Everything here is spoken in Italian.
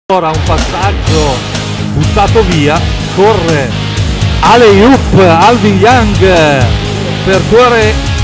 Ora un passaggio buttato via, corre alley-oop Alvin Young, percorre